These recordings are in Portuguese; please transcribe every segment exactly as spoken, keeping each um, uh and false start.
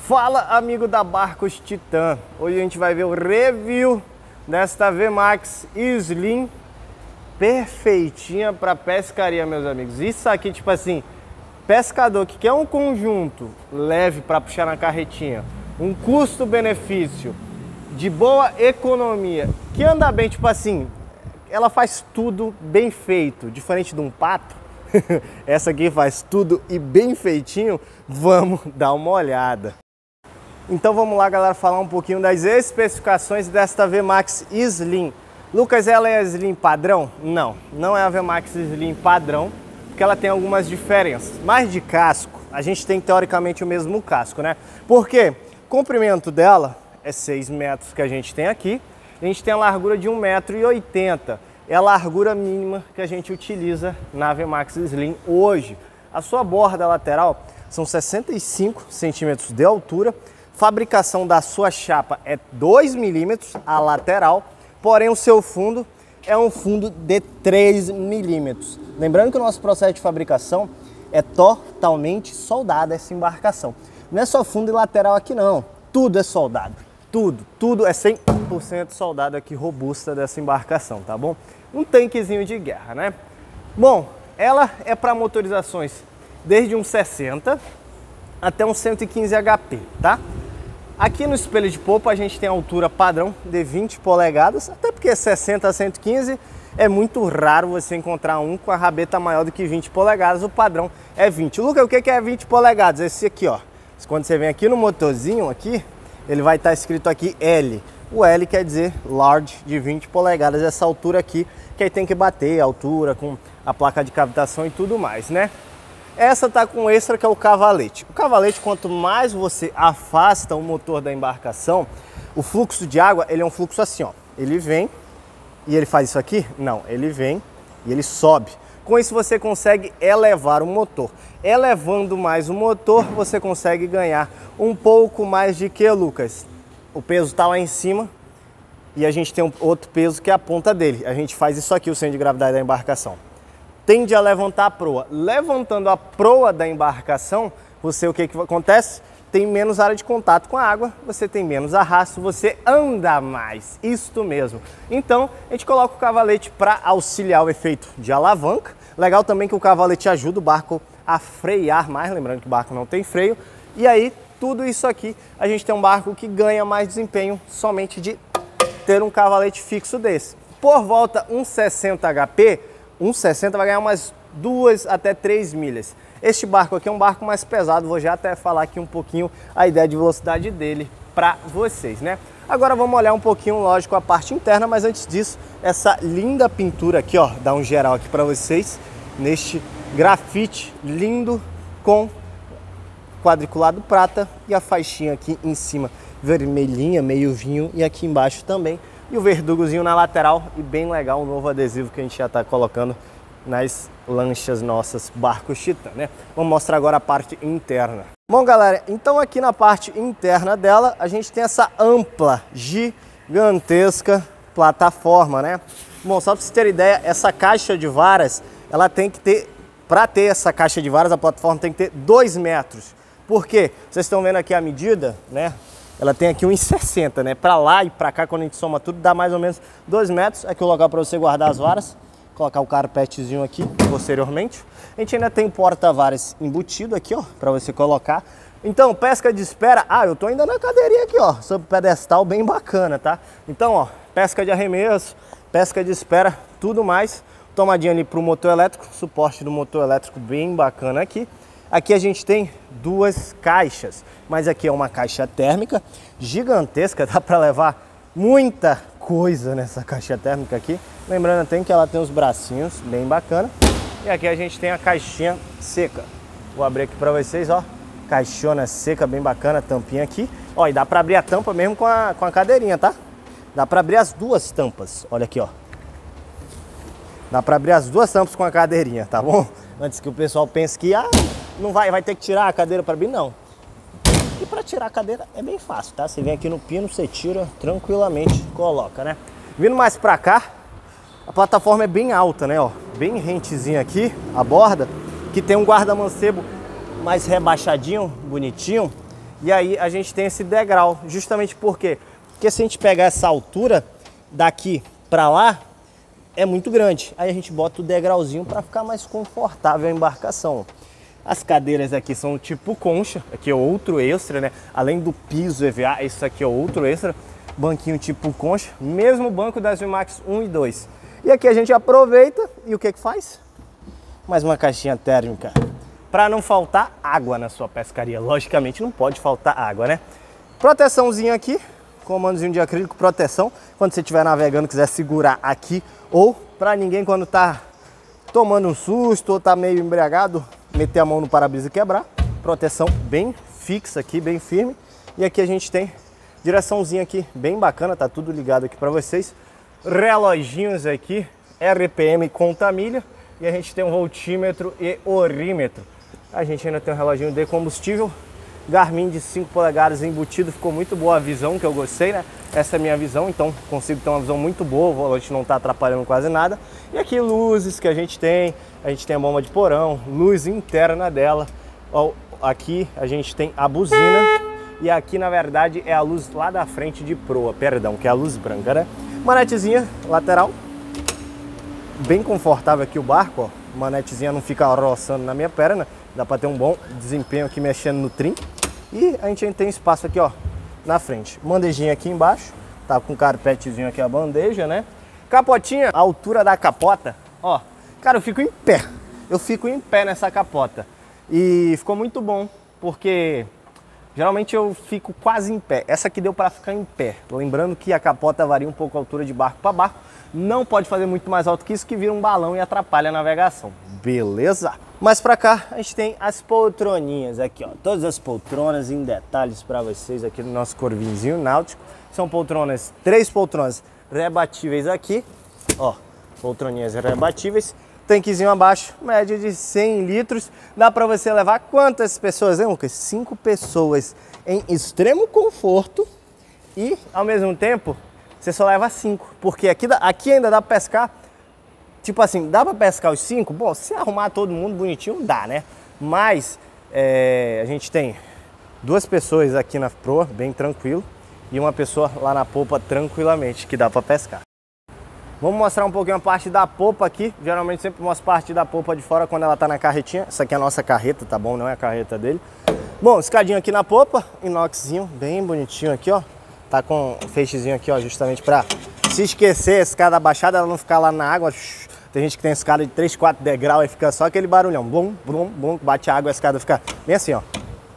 Fala, amigo da Barcos Titan. Hoje a gente vai ver o review desta V-Max Slim perfeitinha para pescaria, meus amigos. Isso aqui, tipo assim, pescador que quer um conjunto leve para puxar na carretinha, um custo-benefício de boa economia, que anda bem, tipo assim, ela faz tudo bem feito, diferente de um pato. Essa aqui faz tudo e bem feitinho. Vamos dar uma olhada. Então vamos lá, galera, falar um pouquinho das especificações desta V-Max Slim. Lucas, ela é a Slim padrão? Não, não é a V-Max Slim padrão, porque ela tem algumas diferenças. Mas de casco, a gente tem teoricamente o mesmo casco, né? Porque o comprimento dela é seis metros que a gente tem aqui, a gente tem a largura de um metro e oitenta. É a largura mínima que a gente utiliza na V-Max Slim hoje. A sua borda lateral são sessenta e cinco centímetros de altura. Fabricação da sua chapa é dois milímetros a lateral, porém o seu fundo é um fundo de três milímetros. Lembrando que o nosso processo de fabricação é totalmente soldado essa embarcação. Não é só fundo e lateral aqui não, tudo é soldado. Tudo, tudo é cem por cento soldado aqui, robusta dessa embarcação, tá bom? Um tanquezinho de guerra, né? Bom, ela é para motorizações desde um sessenta até um cento e quinze H P, tá? Aqui no espelho de popa a gente tem a altura padrão de vinte polegadas, até porque sessenta a cento e quinze é muito raro você encontrar um com a rabeta maior do que vinte polegadas, o padrão é vinte. Lucas, o que é vinte polegadas? Esse aqui, ó. Quando você vem aqui no motorzinho aqui, ele vai estar escrito aqui L. O L quer dizer large, de vinte polegadas, essa altura aqui, que aí tem que bater a altura com a placa de cavitação e tudo mais, né? Essa tá com extra, que é o cavalete. O cavalete, quanto mais você afasta o motor da embarcação, o fluxo de água, ele é um fluxo assim, ó. Ele vem e ele faz isso aqui? Não, ele vem e ele sobe. Com isso você consegue elevar o motor. Elevando mais o motor, você consegue ganhar um pouco mais de que, Lucas? O peso tá lá em cima e a gente tem um outro peso que é a ponta dele. A gente faz isso aqui, o centro de gravidade da embarcação. Tende a levantar a proa. Levantando a proa da embarcação, você o que, que acontece? Tem menos área de contato com a água, você tem menos arrasto, você anda mais. Isto mesmo. Então, a gente coloca o cavalete para auxiliar o efeito de alavanca. Legal também que o cavalete ajuda o barco a frear mais, lembrando que o barco não tem freio. E aí, tudo isso aqui, a gente tem um barco que ganha mais desempenho somente de ter um cavalete fixo desse. Por volta um sessenta H P, um sessenta vai ganhar umas duas até três milhas. Este barco aqui é um barco mais pesado, vou já até falar aqui um pouquinho a ideia de velocidade dele para vocês, né? Agora vamos olhar um pouquinho, lógico, a parte interna, mas antes disso, essa linda pintura aqui, ó, dá um geral aqui para vocês, neste grafite lindo com quadriculado prata e a faixinha aqui em cima vermelhinha, meio vinho, e aqui embaixo também. E o verdugozinho na lateral e bem legal o novo adesivo que a gente já está colocando nas lanchas nossas Barcos Titan, né? Vamos mostrar agora a parte interna. Bom, galera, então aqui na parte interna dela a gente tem essa ampla, gigantesca plataforma, né? Bom, só para vocês terem ideia, essa caixa de varas, ela tem que ter, para ter essa caixa de varas, a plataforma tem que ter dois metros. Por quê? Vocês estão vendo aqui a medida, né? Ela tem aqui um metro e sessenta, né? Para lá e para cá, quando a gente soma tudo, dá mais ou menos dois metros. Aqui o local para você guardar as varas. Colocar o carpetezinho aqui posteriormente. A gente ainda tem o porta-varas embutido aqui, ó, para você colocar. Então, pesca de espera. Ah, eu tô ainda na cadeirinha aqui, ó, sobre pedestal, bem bacana, tá? Então, ó, pesca de arremesso, pesca de espera, tudo mais. Tomadinha ali pro motor elétrico, suporte do motor elétrico bem bacana aqui. Aqui a gente tem duas caixas, mas aqui é uma caixa térmica gigantesca, dá para levar muita coisa nessa caixa térmica aqui. Lembrando até que ela tem os bracinhos bem bacana. E aqui a gente tem a caixinha seca. Vou abrir aqui para vocês, ó, caixona seca bem bacana, tampinha aqui. Ó, e dá para abrir a tampa mesmo com a, com a cadeirinha, tá? Dá para abrir as duas tampas, olha aqui, ó. Dá para abrir as duas tampas com a cadeirinha, tá bom? Antes que o pessoal pense que, ah, não vai, vai ter que tirar a cadeira para abrir, não. E para tirar a cadeira é bem fácil, tá? Você vem aqui no pino, você tira tranquilamente, coloca, né? Vindo mais para cá, a plataforma é bem alta, né? Ó, bem rentezinha aqui, a borda, que tem um guarda-mancebo mais rebaixadinho, bonitinho. E aí a gente tem esse degrau, justamente por quê? Porque se a gente pegar essa altura daqui para lá, é muito grande. Aí a gente bota o degrauzinho para ficar mais confortável a embarcação. As cadeiras aqui são tipo concha, aqui é outro extra, né? Além do piso E V A, isso aqui é outro extra. Banquinho tipo concha, mesmo banco das VMAX um e dois. E aqui a gente aproveita e o que que faz? Mais uma caixinha térmica. Para não faltar água na sua pescaria. Logicamente não pode faltar água, né? Proteçãozinha aqui, comandozinho de acrílico, proteção. Quando você estiver navegando, quiser segurar aqui. Ou para ninguém quando tá tomando um susto ou tá meio embriagado, meter a mão no para-brisa e quebrar. Proteção bem fixa aqui, bem firme. E aqui a gente tem direçãozinha aqui bem bacana, tá tudo ligado aqui para vocês. Reloginhos aqui, R P M conta milha. E a gente tem um voltímetro e orímetro. A gente ainda tem um reloginho de combustível. Garmin de cinco polegadas embutido, ficou muito boa a visão, que eu gostei, né? Essa é a minha visão, então consigo ter uma visão muito boa, o volante não está atrapalhando quase nada. E aqui luzes que a gente tem, a gente tem a bomba de porão, luz interna dela. Ó, aqui a gente tem a buzina e aqui na verdade é a luz lá da frente de proa, perdão, que é a luz branca, né? Manetezinha lateral, bem confortável aqui o barco, ó. Manetezinha não fica roçando na minha perna, dá para ter um bom desempenho aqui mexendo no trim. E a gente tem espaço aqui, ó, na frente. Bandejinha aqui embaixo, tá com carpetezinho aqui a bandeja, né? Capotinha, a altura da capota, ó. Cara, eu fico em pé. Eu fico em pé nessa capota. E ficou muito bom, porque geralmente eu fico quase em pé. Essa aqui deu para ficar em pé. Lembrando que a capota varia um pouco a altura de barco para barco. Não pode fazer muito mais alto que isso, que vira um balão e atrapalha a navegação. Beleza? Mas pra cá a gente tem as poltroninhas aqui, ó. Todas as poltronas em detalhes para vocês aqui no nosso corvinzinho náutico. São poltronas, três poltronas rebatíveis aqui, ó. Poltroninhas rebatíveis. Tanquezinho abaixo, média de cem litros. Dá para você levar quantas pessoas, hein, Lucas? Cinco pessoas em extremo conforto e ao mesmo tempo você só leva cinco, porque aqui, aqui ainda dá para pescar, tipo assim, dá para pescar os cinco? Bom, se arrumar todo mundo bonitinho, dá, né? Mas é, a gente tem duas pessoas aqui na proa, bem tranquilo, e uma pessoa lá na polpa tranquilamente, que dá para pescar. Vamos mostrar um pouquinho a parte da polpa aqui. Geralmente sempre mostro parte da polpa de fora quando ela tá na carretinha. Essa aqui é a nossa carreta, tá bom? Não é a carreta dele. Bom, escadinho aqui na polpa, inoxzinho, bem bonitinho aqui, ó. Tá com um feixezinho aqui, ó, justamente pra se esquecer a escada baixada, ela não ficar lá na água. Tem gente que tem escada de três, quatro degraus e fica só aquele barulhão. Blum, blum, blum, bate a água, a escada fica bem assim, ó.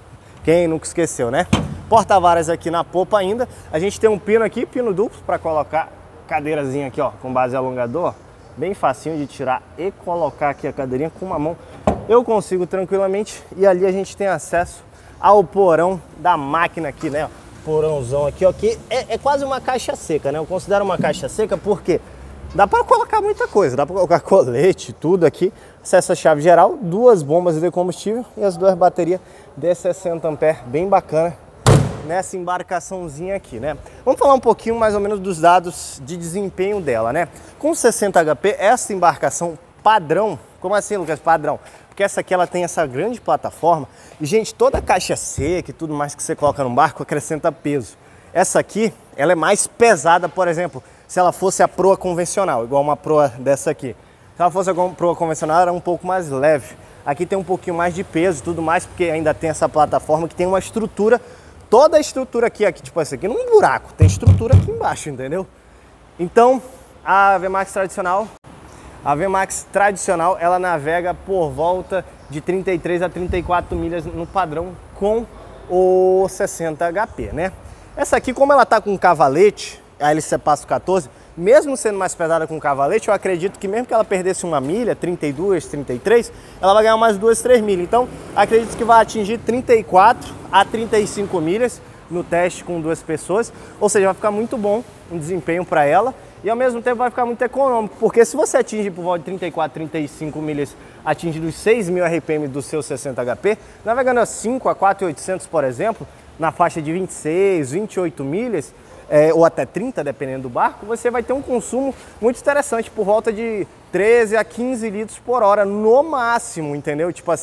Quem nunca esqueceu, né? Porta-varas aqui na polpa ainda. A gente tem um pino aqui, pino duplo, pra colocar cadeirazinha aqui, ó, com base alongador. Bem facinho de tirar e colocar aqui a cadeirinha com uma mão. Eu consigo tranquilamente. E ali a gente tem acesso ao porão da máquina aqui, né? Porãozão aqui, ó, que é, é quase uma caixa seca, né? Eu considero uma caixa seca porque dá para colocar muita coisa, dá para colocar colete, tudo aqui. Acesso à chave geral, duas bombas de combustível e as duas baterias de sessenta amperes, bem bacana nessa embarcaçãozinha aqui, né? Vamos falar um pouquinho mais ou menos dos dados de desempenho dela, né? Com sessenta H P, essa embarcação padrão, como assim, Lucas, padrão? Porque essa aqui ela tem essa grande plataforma e, gente, toda a caixa seca e tudo mais que você coloca no barco acrescenta peso. Essa aqui, ela é mais pesada, por exemplo, se ela fosse a proa convencional, igual uma proa dessa aqui. Se ela fosse a proa convencional, ela era um pouco mais leve. Aqui tem um pouquinho mais de peso e tudo mais, porque ainda tem essa plataforma que tem uma estrutura, toda a estrutura aqui, aqui tipo essa aqui, num buraco, tem estrutura aqui embaixo, entendeu? Então, a VMAX tradicional, a VMAX tradicional, ela navega por volta de trinta e três a trinta e quatro milhas no padrão com o sessenta H P, né? Essa aqui, como ela tá com cavalete, a L C Passo quatorze, mesmo sendo mais pesada com cavalete, eu acredito que mesmo que ela perdesse uma milha, trinta e duas, trinta e três, ela vai ganhar mais duas, três milhas. Então, acredito que vai atingir trinta e quatro a trinta e cinco milhas no teste com duas pessoas, ou seja, vai ficar muito bom um desempenho para ela e ao mesmo tempo vai ficar muito econômico, porque se você atinge por volta de trinta e quatro, trinta e cinco milhas, atingindo os seis mil R P M do seu sessenta H P, navegando a cinco a quatro mil e oitocentos, por exemplo, na faixa de vinte e seis, vinte e oito milhas, é, ou até trinta, dependendo do barco, você vai ter um consumo muito interessante, por volta de treze a quinze litros por hora, no máximo, entendeu? Tipo assim,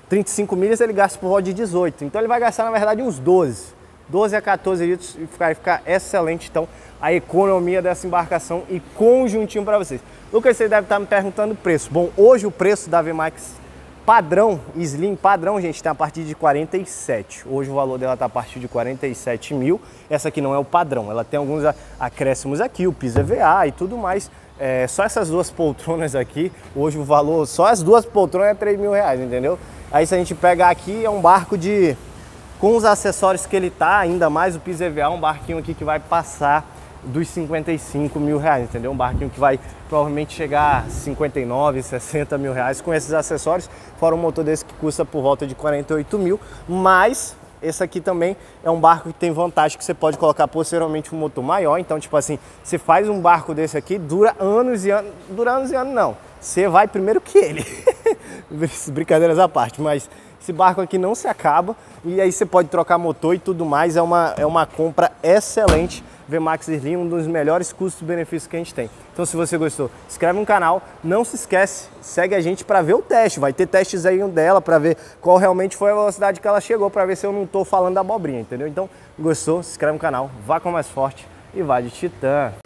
trinta e cinco milhas ele gasta por volta de dezoito. Então ele vai gastar, na verdade, uns doze. doze a quatorze litros e vai ficar excelente, então, a economia dessa embarcação e conjuntinho para vocês. Lucas, você deve estar me perguntando o preço. Bom, hoje o preço da V-Max padrão, Slim padrão, gente, está a partir de quarenta e sete. Hoje o valor dela está a partir de quarenta e sete mil. Essa aqui não é o padrão, ela tem alguns acréscimos aqui, o piso E V A e tudo mais. É, só essas duas poltronas aqui, hoje o valor, só as duas poltronas é três mil reais, entendeu? Aí se a gente pegar aqui, é um barco de, com os acessórios que ele tá, ainda mais o piso E V A, um barquinho aqui que vai passar dos cinquenta e cinco mil reais, entendeu? Um barquinho que vai provavelmente chegar a cinquenta e nove, sessenta mil reais com esses acessórios, fora um motor desse que custa por volta de quarenta e oito mil, mas esse aqui também é um barco que tem vantagem que você pode colocar posteriormente um motor maior, então tipo assim, você faz um barco desse aqui, dura anos e anos, dura anos e anos não, você vai primeiro que ele, brincadeiras à parte, mas esse barco aqui não se acaba e aí você pode trocar motor e tudo mais, é uma, é uma compra excelente. V-Max Slim, um dos melhores custos-benefícios que a gente tem. Então se você gostou, se inscreve no canal, não se esquece, segue a gente para ver o teste, vai ter testes aí dela para ver qual realmente foi a velocidade que ela chegou, para ver se eu não estou falando abobrinha, entendeu? Então, gostou, se inscreve no canal, vá com mais forte e vá de Titã!